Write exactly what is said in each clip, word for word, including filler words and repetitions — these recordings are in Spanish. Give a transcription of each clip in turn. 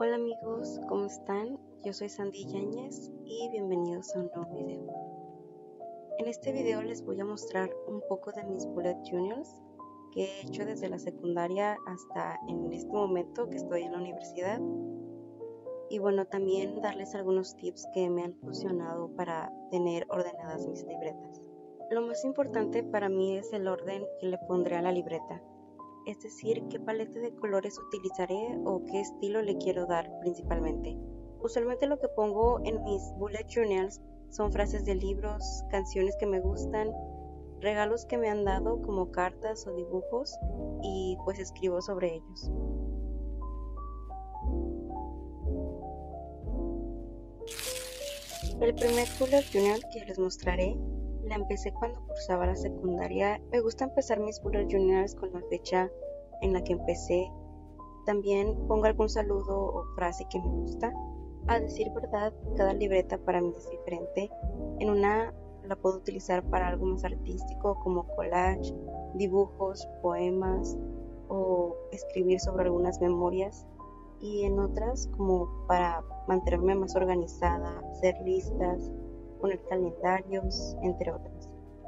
Hola amigos, ¿cómo están? Yo soy Sandy Yáñez y bienvenidos a un nuevo video. En este video les voy a mostrar un poco de mis bullet journals que he hecho desde la secundaria hasta en este momento que estoy en la universidad. Y bueno, también darles algunos tips que me han funcionado para tener ordenadas mis libretas. Lo más importante para mí es el orden que le pondré a la libreta. Es decir, qué paleta de colores utilizaré o qué estilo le quiero dar principalmente. Usualmente lo que pongo en mis bullet journals son frases de libros, canciones que me gustan, regalos que me han dado como cartas o dibujos y pues escribo sobre ellos. El primer bullet journal que les mostraré la empecé cuando cursaba la secundaria. Me gusta empezar mis bullet journals con la fecha en la que empecé. También pongo algún saludo o frase que me gusta. A decir verdad, cada libreta para mí es diferente. En una la puedo utilizar para algo más artístico como collage, dibujos, poemas o escribir sobre algunas memorias. Y en otras como para mantenerme más organizada, hacer listas, poner calendarios, entre otras.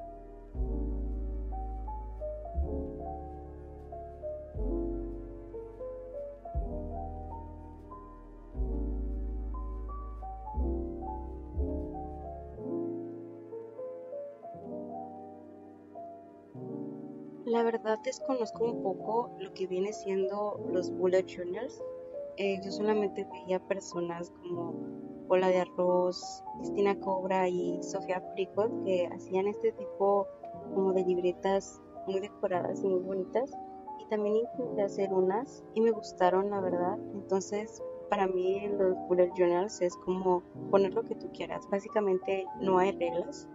La verdad desconozco un poco lo que viene siendo los bullet journals. Eh, yo solamente veía personas como Bola de Arroz, Cristina Cobra y Sofía Fricot que hacían este tipo como de libretas muy decoradas y muy bonitas. Y también intenté hacer unas y me gustaron, la verdad. Entonces, para mí los bullet journals es como poner lo que tú quieras. Básicamente no hay reglas.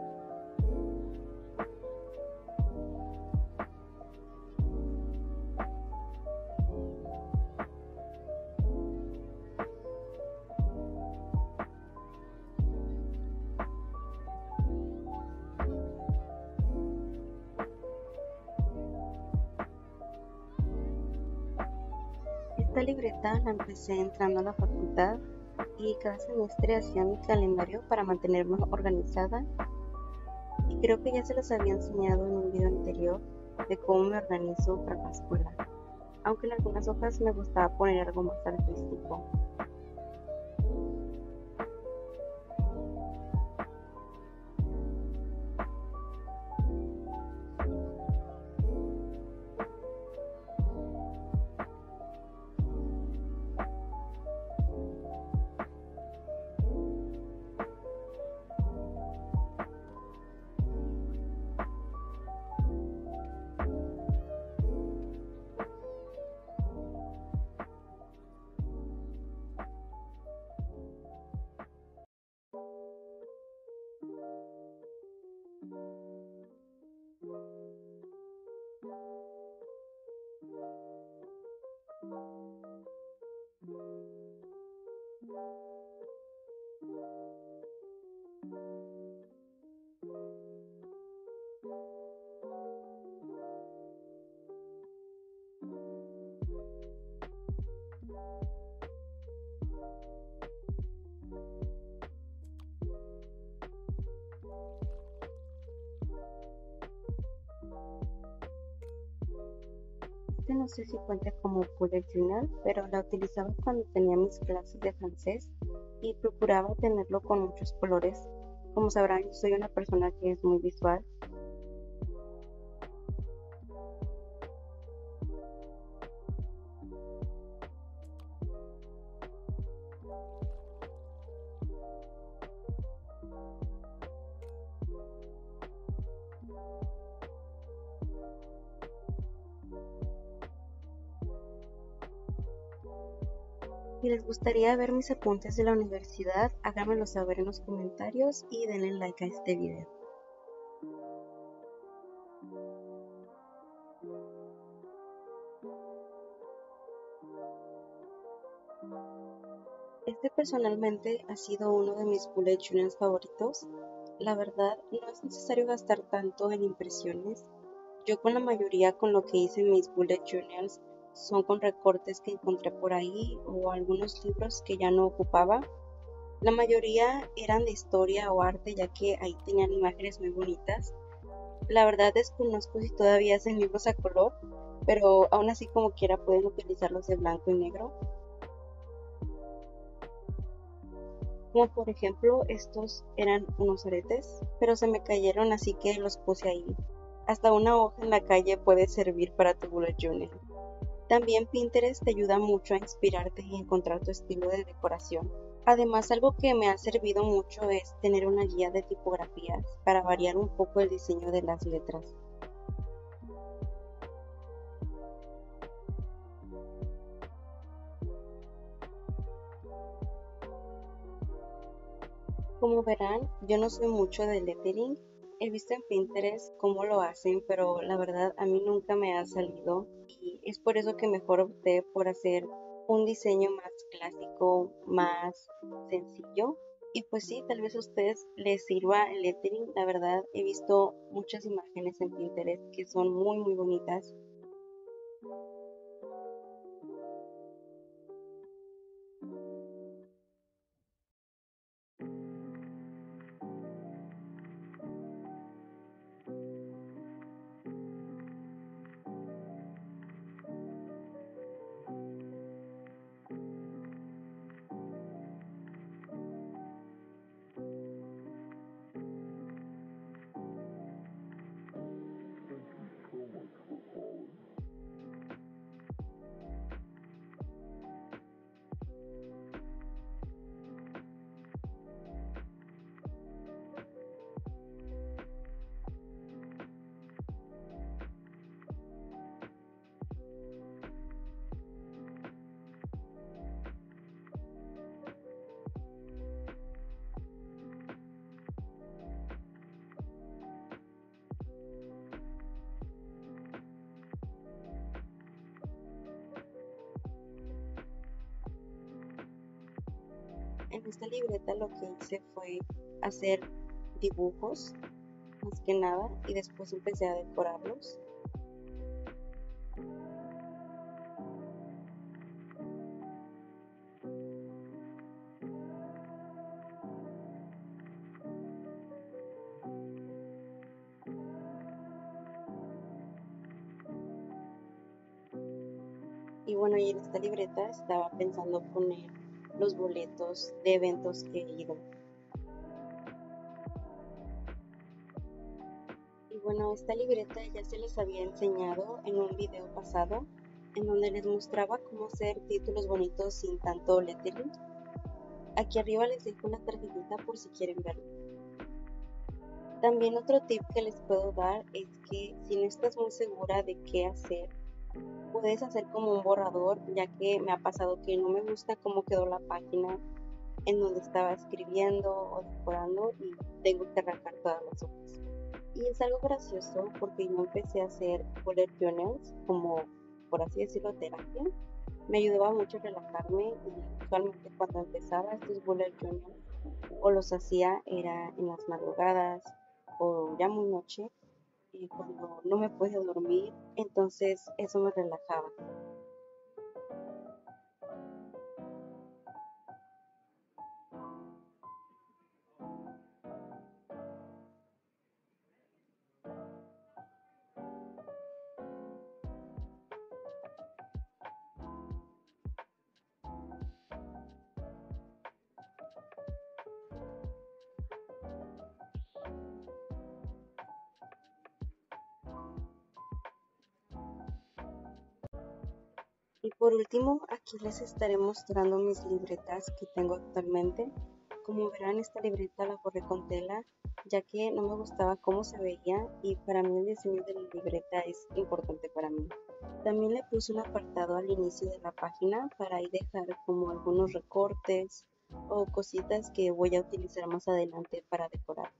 Esta libreta la empecé entrando a la facultad y cada semestre hacía mi calendario para mantenerme organizada y creo que ya se los había enseñado en un video anterior de cómo me organizo para la escuela, aunque en algunas hojas me gustaba poner algo más artístico. Este no sé si cuenta como bullet journal, pero la utilizaba cuando tenía mis clases de francés y procuraba tenerlo con muchos colores. Como sabrán, yo soy una persona que es muy visual. Si les gustaría ver mis apuntes de la universidad, háganmelo saber en los comentarios y denle like a este video. Este personalmente ha sido uno de mis bullet journals favoritos. La verdad, no es necesario gastar tanto en impresiones. Yo con la mayoría con lo que hice en mis bullet journals son con recortes que encontré por ahí o algunos libros que ya no ocupaba. La mayoría eran de historia o arte, ya que ahí tenían imágenes muy bonitas. La verdad desconozco si todavía hacen libros a color, pero aún así como quiera pueden utilizarlos de blanco y negro. Como por ejemplo estos eran unos aretes, pero se me cayeron así que los puse ahí. Hasta una hoja en la calle puede servir para tu bullet journal. También Pinterest te ayuda mucho a inspirarte y encontrar tu estilo de decoración. Además, algo que me ha servido mucho es tener una guía de tipografías para variar un poco el diseño de las letras. Como verán, yo no soy mucho de lettering. He visto en Pinterest cómo lo hacen, pero la verdad a mí nunca me ha salido y es por eso que mejor opté por hacer un diseño más clásico, más sencillo. Y pues sí, tal vez a ustedes les sirva el lettering. La verdad, he visto muchas imágenes en Pinterest que son muy muy bonitas. En esta libreta lo que hice fue hacer dibujos, más que nada, y después empecé a decorarlos. Y bueno, y en esta libreta estaba pensando poner los boletos de eventos que he ido. Y bueno, esta libreta ya se les había enseñado en un video pasado, en donde les mostraba cómo hacer títulos bonitos sin tanto lettering. Aquí arriba les dejo una tarjetita por si quieren verlo. También otro tip que les puedo dar es que si no estás muy segura de qué hacer, puedes hacer como un borrador, ya que me ha pasado que no me gusta cómo quedó la página en donde estaba escribiendo o decorando y tengo que arrancar todas las hojas. Y es algo gracioso porque yo empecé a hacer bullet journals como, por así decirlo, terapia. Me ayudaba mucho a relajarme y usualmente cuando empezaba estos bullet journals o los hacía era en las madrugadas o ya muy noche y cuando no me podía dormir, entonces eso me relajaba. Y por último, aquí les estaré mostrando mis libretas que tengo actualmente. Como verán, esta libreta la forré con tela, ya que no me gustaba cómo se veía y para mí el diseño de la libreta es importante para mí. También le puse un apartado al inicio de la página para ahí dejar como algunos recortes o cositas que voy a utilizar más adelante para decorar.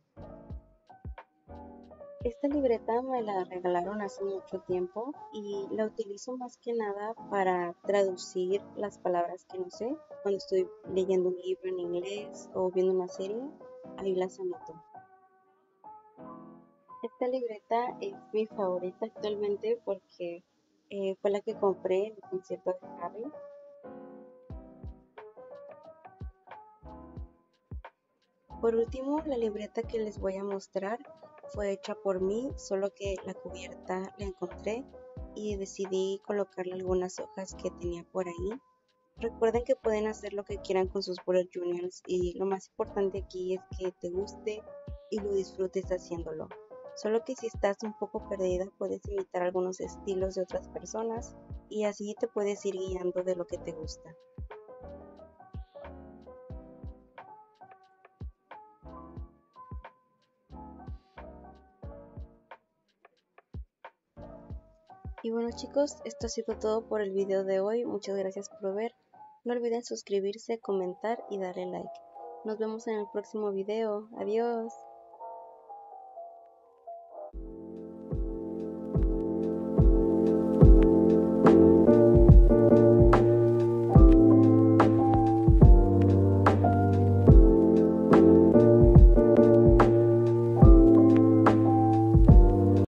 Esta libreta me la regalaron hace mucho tiempo y la utilizo más que nada para traducir las palabras que no sé. Cuando estoy leyendo un libro en inglés o viendo una serie, ahí las anoto. Esta libreta es mi favorita actualmente porque eh, fue la que compré en el concierto de Harry. Por último, la libreta que les voy a mostrar fue hecha por mí, solo que la cubierta la encontré y decidí colocarle algunas hojas que tenía por ahí. Recuerden que pueden hacer lo que quieran con sus bullet journals y lo más importante aquí es que te guste y lo disfrutes haciéndolo. Solo que si estás un poco perdida puedes imitar algunos estilos de otras personas y así te puedes ir guiando de lo que te gusta. Y bueno chicos, esto ha sido todo por el video de hoy. Muchas gracias por ver. No olviden suscribirse, comentar y darle like. Nos vemos en el próximo video. Adiós.